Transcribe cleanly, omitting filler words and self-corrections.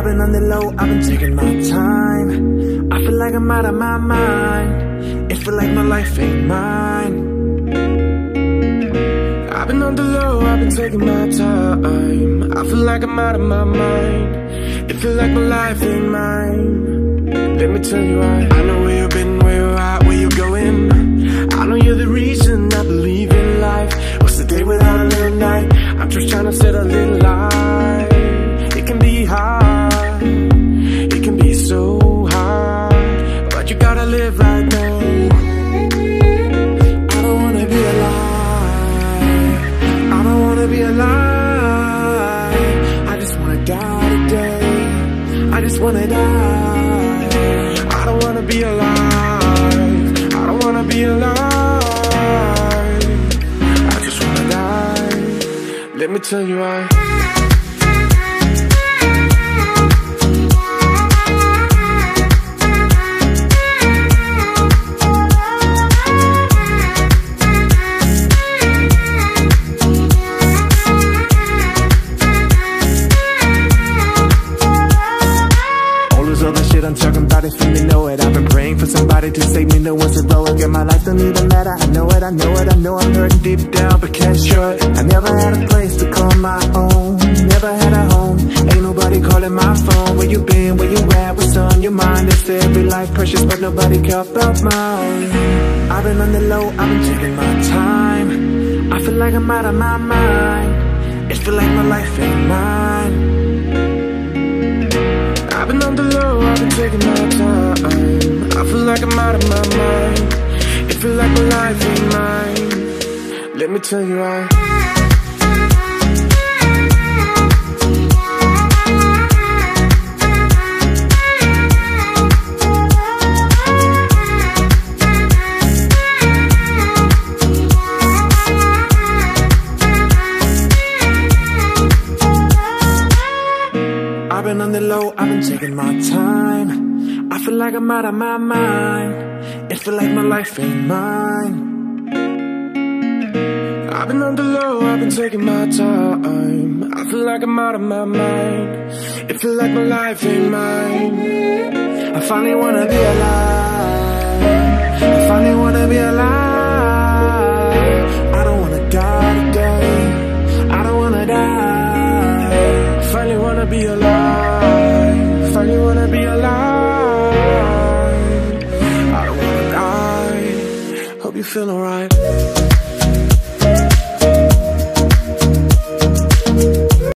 been on the low, I've been taking my time. I feel like I'm out of my mind. It feel like my life ain't mine. I've been on the low, I've been taking my time. I feel like I'm out of my mind. It feel like my life ain't mine. Let me tell you why. I know where you've been, where you're at, where you're going. I know you're the reason I believe in life. What's the day without a little night? I'm just trying to set a little light. It can be hard, it can be so hard, but you gotta live right now. I don't wanna be alive, I don't wanna be alive. I just wanna die today, I just wanna die. I don't wanna be alive, I don't wanna be alive. I just wanna die. Let me tell you why. I'm talking about it, feel me, know it. I've been praying for somebody to save me. No one's heroic and my life don't even matter. I know it, I know it, I know I'm hurting deep down, but can't show it. I never had a place to call my own, never had a home. Ain't nobody calling my phone. Where you been, where you at, what's on your mind? They say every life precious, but nobody care about mine. I've been on the low, I've been taking my time. I feel like I'm out of my mind. It feel like my life ain't mine. I've been on the low, I've been taking my time. I feel like I'm out of my mind. It feel like my life ain't mine. Let me tell you why. I've been on the low, I've been taking my time. I feel like I'm out of my mind. It feel like my life ain't mine. I've been on the low, I've been taking my time. I feel like I'm out of my mind. It feel like my life ain't mine. I finally wanna be alive. I finally wanna be alive. I don't wanna die today, I don't wanna die. I finally wanna be alive, finally wanna be alive. I don't wanna die, hope you feel alright.